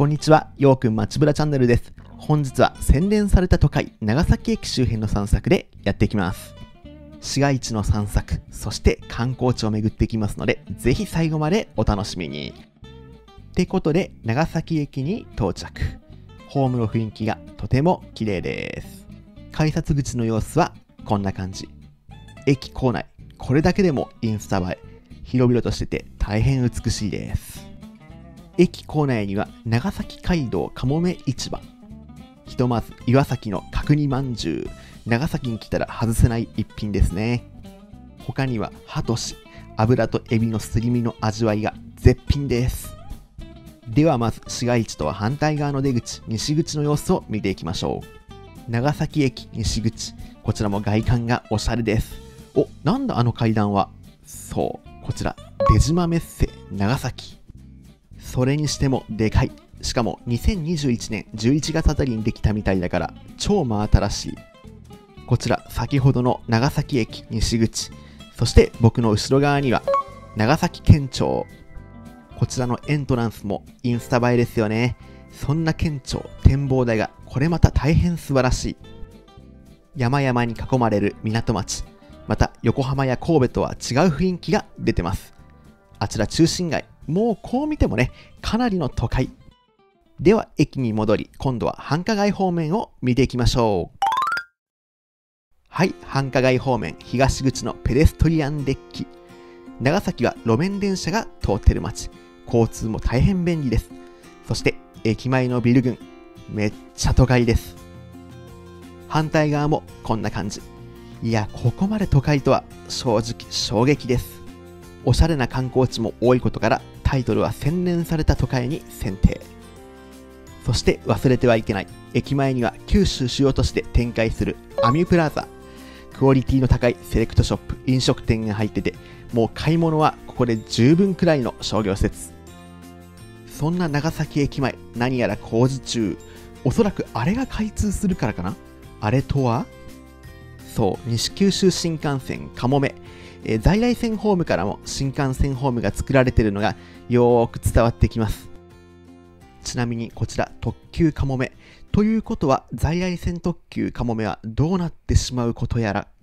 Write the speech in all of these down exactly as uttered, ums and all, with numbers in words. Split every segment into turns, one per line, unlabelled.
こんにちは、ようくん街ブラチャンネルです。本日は洗練された都会、長崎駅周辺の散策でやっていきます。市街地の散策、そして観光地を巡っていきますので、ぜひ最後までお楽しみに。ってことで、長崎駅に到着。ホームの雰囲気がとても綺麗です。改札口の様子はこんな感じ。駅構内、これだけでもインスタ映え。広々としてて大変美しいです。駅構内には長崎街道かもめ市場。ひとまず岩崎の角煮まんじゅう。長崎に来たら外せない一品ですね。他にはハトシ、油とエビのすり身の味わいが絶品です。ではまず市街地とは反対側の出口、西口の様子を見ていきましょう。長崎駅西口、こちらも外観がおしゃれです。お、なんだあの階段は。そう、こちら出島メッセ長崎。それにしてもでかい。しかもにせんにじゅういちねんじゅういちがつあたりにできたみたいだから超真新しい。こちら先ほどの長崎駅西口、そして僕の後ろ側には長崎県庁。こちらのエントランスもインスタ映えですよね。そんな県庁展望台がこれまた大変素晴らしい。山々に囲まれる港町、また横浜や神戸とは違う雰囲気が出てます。あちら中心街、もうこう見てもね、かなりの都会。では駅に戻り、今度は繁華街方面を見ていきましょう。はい、繁華街方面東口のペデストリアンデッキ。長崎は路面電車が通ってる街、交通も大変便利です。そして駅前のビル群、めっちゃ都会です。反対側もこんな感じ。いや、ここまで都会とは正直衝撃です。おしゃれな観光地も多いことからタイトルは洗練された都会に選定。そして忘れてはいけない、駅前には九州主要都市で展開するアミュプラザ。クオリティの高いセレクトショップ、飲食店が入ってて、もう買い物はここで十分くらいの商業施設。そんな長崎駅前、何やら工事中。おそらくあれが開通するからかな。あれとはそう、西九州新幹線かもめ。えー、在来線ホームからも新幹線ホームが作られているのがよーく伝わってきます。ちなみにこちら特急かもめということは、在来線特急かもめはどうなってしまうことやら。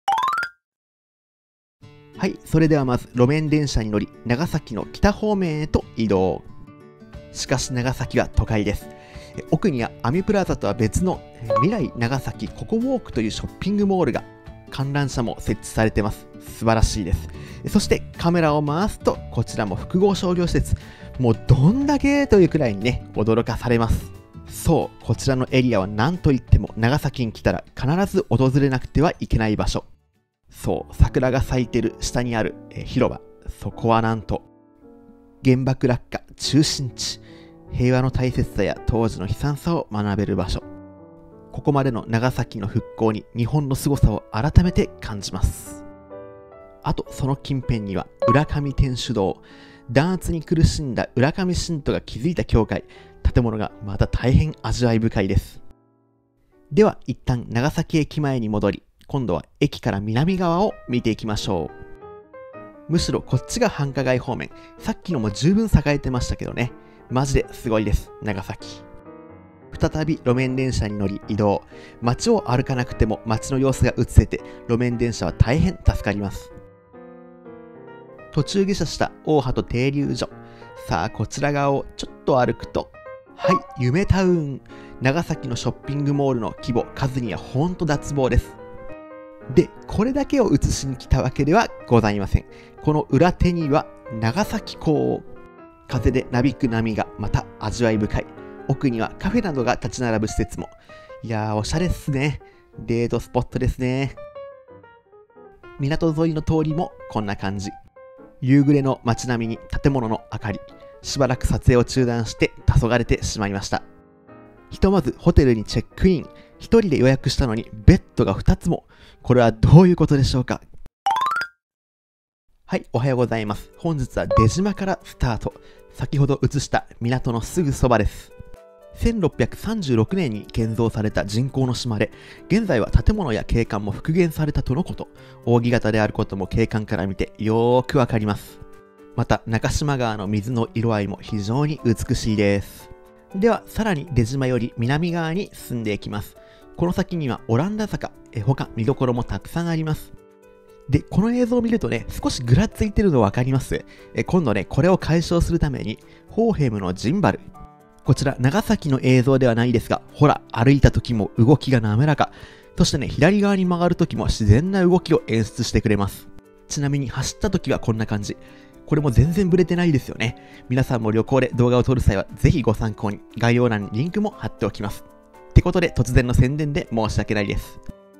はい、それではまず路面電車に乗り、長崎の北方面へと移動。しかし長崎は都会です。奥にはアミュプラザとは別の未来長崎ココウォークというショッピングモールが、観覧車も設置されてます。素晴らしいです。そしてカメラを回すと、こちらも複合商業施設。もうどんだけというくらいにね、驚かされます。そう、こちらのエリアは何といっても長崎に来たら必ず訪れなくてはいけない場所。そう、桜が咲いてる下にあるえ広場。そこはなんと原爆落下中心地。平和の大切さや当時の悲惨さを学べる場所。ここまでの長崎の復興に日本の凄さを改めて感じます。あとその近辺には浦上天主堂。弾圧に苦しんだ浦上信徒が築いた教会。建物がまた大変味わい深いです。では一旦長崎駅前に戻り、今度は駅から南側を見ていきましょう。むしろこっちが繁華街方面。さっきのも十分栄えてましたけどね。マジですごいです、長崎。再び路面電車に乗り移動。街を歩かなくても街の様子が映せて、路面電車は大変助かります。途中下車した大鳩停留所。さあこちら側をちょっと歩くと、はい、夢タウン。長崎のショッピングモールの規模、数にはほんと脱帽です。で、これだけを映しに来たわけではございません。この裏手には長崎港。風でなびく波がまた味わい深い。奥にはカフェなどが立ち並ぶ施設も。いやー、おしゃれっすね。デートスポットですね。港沿いの通りもこんな感じ。夕暮れの街並みに建物の明かり。しばらく撮影を中断して黄昏れてしまいました。ひとまずホテルにチェックイン。一人で予約したのにベッドがふたつも。これはどういうことでしょうか。はい、おはようございます。本日は出島からスタート。先ほど映した港のすぐそばです。せんろっぴゃくさんじゅうろくねんに建造された人工の島で、現在は建物や景観も復元されたとのこと。扇形であることも景観から見てよーくわかります。また中島川の水の色合いも非常に美しいです。 ではさらに出島より南側に進んでいきます。この先にはオランダ坂、え他見どころもたくさんあります。で、この映像を見るとね、少しぐらついてるの分かります。え今度ね、これを解消するために、ホーヘムのジンバル。こちら、長崎の映像ではないですが、ほら、歩いた時も動きが滑らか。そしてね、左側に曲がる時も自然な動きを演出してくれます。ちなみに走った時はこんな感じ。これも全然ブレてないですよね。皆さんも旅行で動画を撮る際は、ぜひご参考に、概要欄にリンクも貼っておきます。ってことで、突然の宣伝で申し訳ないです。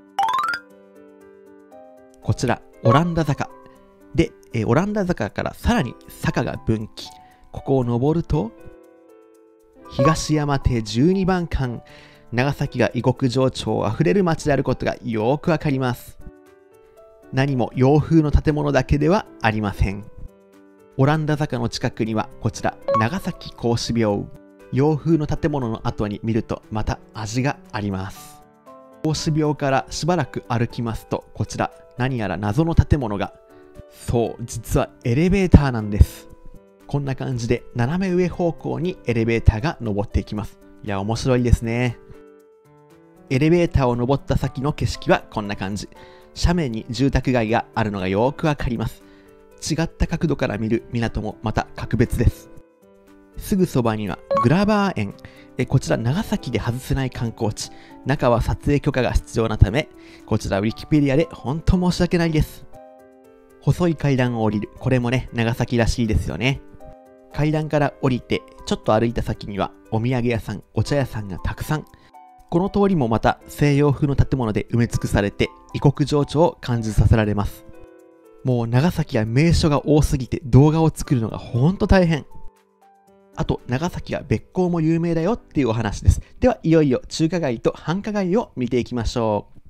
こちら、オランダ坂。で、えオランダ坂からさらに坂が分岐。ここを登ると、東山手じゅうにばんかん。長崎が異国情緒あふれる街であることがよーくわかります。何も洋風の建物だけではありません。オランダ坂の近くにはこちら、長崎孔子廟。洋風の建物の後に見るとまた味があります。孔子廟からしばらく歩きますと、こちら、何やら謎の建物が。そう、実はエレベーターなんです。こんな感じで斜め上方向にエレベーターが登っていきます。いや、面白いですね。エレベーターを登った先の景色はこんな感じ。斜面に住宅街があるのがよーくわかります。違った角度から見る港もまた格別です。すぐそばにはグラバー園。えこちら長崎で外せない観光地。中は撮影許可が必要なため、こちらウィキペディアで本当申し訳ないです。細い階段を降りる。これもね、長崎らしいですよね。階段から降りて、ちょっと歩いた先にはお土産屋さん、お茶屋さんがたくさん。この通りもまた西洋風の建物で埋め尽くされて、異国情緒を感じさせられます。もう長崎は名所が多すぎて動画を作るのがほんと大変。あと、長崎はべっ甲も有名だよっていうお話です。では、いよいよ中華街と繁華街を見ていきましょう。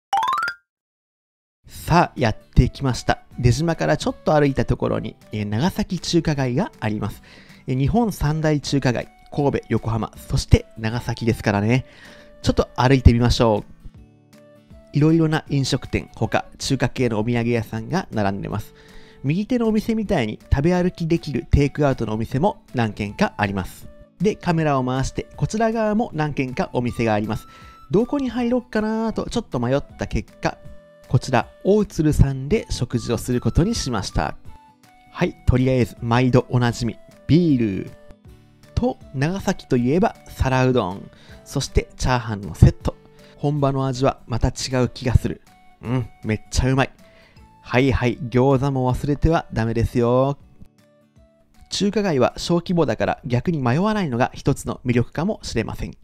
さあ、やってきました。出島からちょっと歩いたところに、えー、長崎中華街があります。えー、日本三大中華街、神戸、横浜、そして長崎ですからね。ちょっと歩いてみましょう。いろいろな飲食店、他、中華系のお土産屋さんが並んでます。右手のお店みたいに食べ歩きできるテイクアウトのお店も何軒かあります。で、カメラを回して、こちら側も何軒かお店があります。どこに入ろうかなとちょっと迷った結果、こちら、大鶴さんで食事をすることにしました。はい、とりあえず、毎度おなじみ、ビール。と、長崎といえば、皿うどん。そして、チャーハンのセット。本場の味はまた違う気がする。うん、めっちゃうまい。はいはい、餃子も忘れてはダメですよ。中華街は小規模だから逆に迷わないのが一つの魅力かもしれません。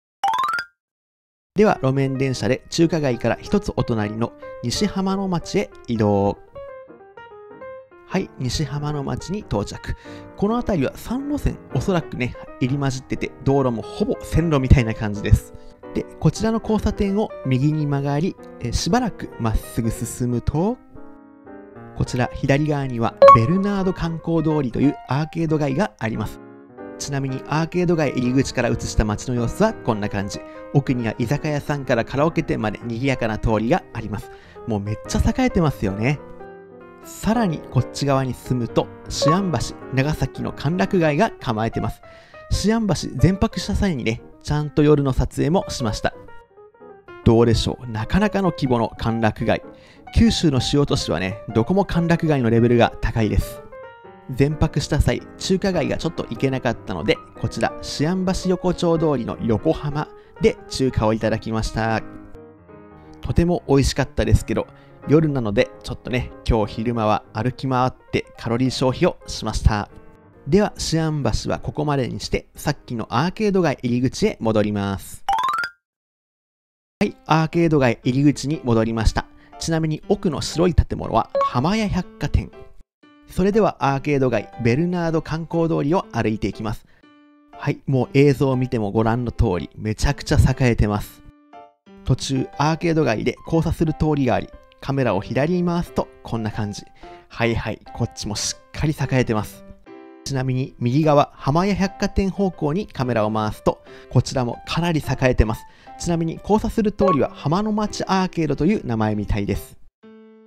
では路面電車で中華街から一つお隣の西浜の町へ移動。はい、西浜の町に到着。この辺りはさん路線、おそらくね、入り混じってて道路もほぼ線路みたいな感じです。で、こちらの交差点を右に曲がり、えしばらくまっすぐ進むと、こちら左側にはベルナード観光通りというアーケード街があります。ちなみにアーケード街入り口から映した街の様子はこんな感じ。奥には居酒屋さんからカラオケ店まで賑やかな通りがあります。もうめっちゃ栄えてますよね。さらにこっち側に進むと、思案橋、長崎の歓楽街が構えてます。思案橋全泊した際にね、ちゃんと夜の撮影もしました。どうでしょう、なかなかの規模の歓楽街。九州の主要都市はね、どこも歓楽街のレベルが高いです。全泊した際、中華街がちょっと行けなかったので、こちら、思案橋横丁通りの横浜で中華をいただきました。とても美味しかったですけど、夜なのでちょっとね、今日昼間は歩き回ってカロリー消費をしました。では、思案橋はここまでにして、さっきのアーケード街入り口へ戻ります。はい、アーケード街入り口に戻りました。ちなみに奥の白い建物は浜屋百貨店。それではアーケード街ベルナード観光通りを歩いていきます。はい、もう映像を見てもご覧の通り、めちゃくちゃ栄えてます。途中アーケード街で交差する通りがあり、カメラを左に回すとこんな感じ。はいはい、こっちもしっかり栄えてます。ちなみに右側浜屋百貨店方向にカメラを回すと、こちらもかなり栄えてます。ちなみに交差する通りは浜の町アーケードという名前みたいです。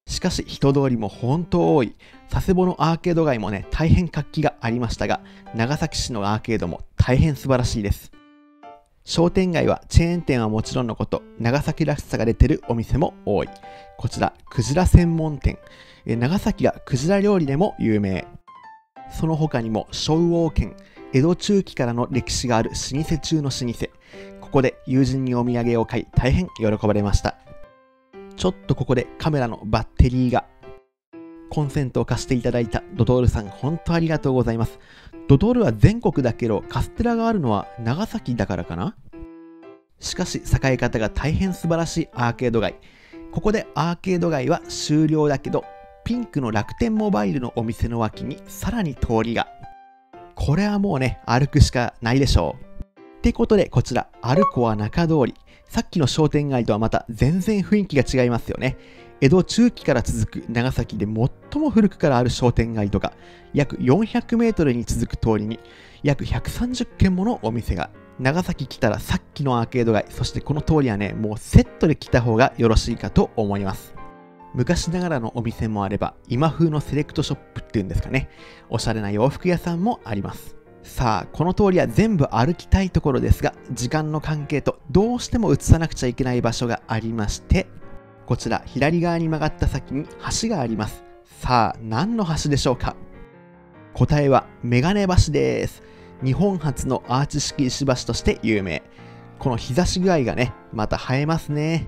しかし人通りも本当多い。佐世保のアーケード街もね、大変活気がありましたが、長崎市のアーケードも大変素晴らしいです。商店街はチェーン店はもちろんのこと、長崎らしさが出てるお店も多い。こちら、クジラ専門店。長崎がクジラ料理でも有名。その他にも昭王軒、江戸中期からの歴史がある老舗中の老舗。ここで友人にお土産を買い、大変喜ばれました。ちょっとここでカメラのバッテリーが。コンセントを貸していただいたドトールさん、本当ありがとうございます。ドトールは全国だけど、カステラがあるのは長崎だからかな。しかし、栄え方が大変素晴らしいアーケード街。ここでアーケード街は終了だけど、ピンクの楽天モバイルのお店の脇にさらに通りが。これはもうね、歩くしかないでしょう。ってことで、こちら、歩こは中通り。さっきの商店街とはまた全然雰囲気が違いますよね。江戸中期から続く長崎で最も古くからある商店街とか、約よんひゃくメートルに続く通りに約ひゃくさんじゅっけんものお店が。長崎来たらさっきのアーケード街、そしてこの通りはね、もうセットで来た方がよろしいかと思います。昔ながらのお店もあれば、今風のセレクトショップっていうんですかね。おしゃれな洋服屋さんもあります。さあ、この通りは全部歩きたいところですが、時間の関係とどうしても映さなくちゃいけない場所がありまして、こちら左側に曲がった先に橋があります。さあ、何の橋でしょうか？答えはメガネ橋です。日本初のアーチ式石橋として有名。この日差し具合がね、また映えますね。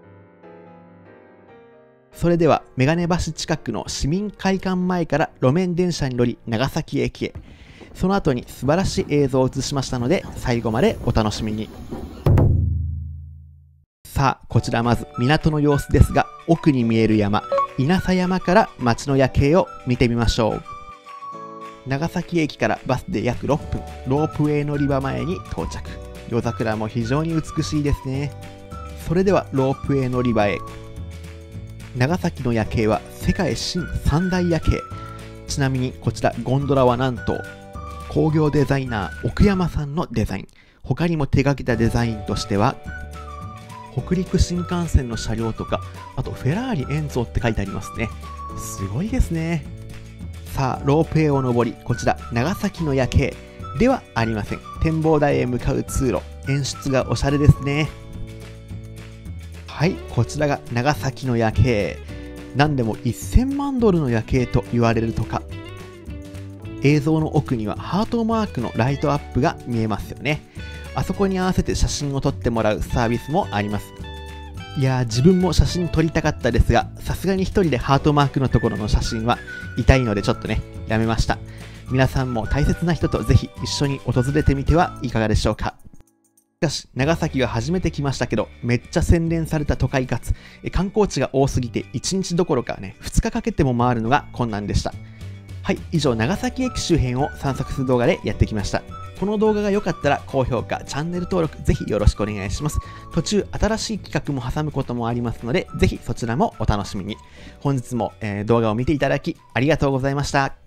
それではメガネ橋近くの市民会館前から路面電車に乗り長崎駅へ。その後に素晴らしい映像を映しましたので、最後までお楽しみに。さあ、こちらまず港の様子ですが、奥に見える山、稲佐山から街の夜景を見てみましょう。長崎駅からバスで約ろっぷん、ロープウェイ乗り場前に到着。夜桜も非常に美しいですね。それではロープウェイ乗り場へ。長崎の夜景は世界新三大夜景。ちなみにこちらゴンドラはなんと工業デザイナー奥山さんのデザイン。他にも手掛けたデザインとしては北陸新幹線の車両とか、あとフェラーリエンゾーって書いてありますね。すごいですね。さあ、ロープウェイを登り、こちら長崎の夜景ではありません。展望台へ向かう通路、演出がおしゃれですね。はい、こちらが長崎の夜景。何でもせんまんドルの夜景と言われるとか。映像の奥にはハートマークのライトアップが見えますよね。あそこに合わせて写真を撮ってもらうサービスもあります。いやー、自分も写真撮りたかったですが、さすがに一人でハートマークのところの写真は痛いのでちょっとね、やめました。皆さんも大切な人とぜひ一緒に訪れてみてはいかがでしょうか。しかし、長崎が初めて来ましたけど、めっちゃ洗練された都会かつ、観光地が多すぎていちにちどころかね、ふつかかけても回るのが困難でした。はい、以上、長崎駅周辺を散策する動画でやってきました。この動画が良かったら高評価、チャンネル登録、ぜひよろしくお願いします。途中、新しい企画も挟むこともありますので、ぜひそちらもお楽しみに。本日も、えー、動画を見ていただきありがとうございました。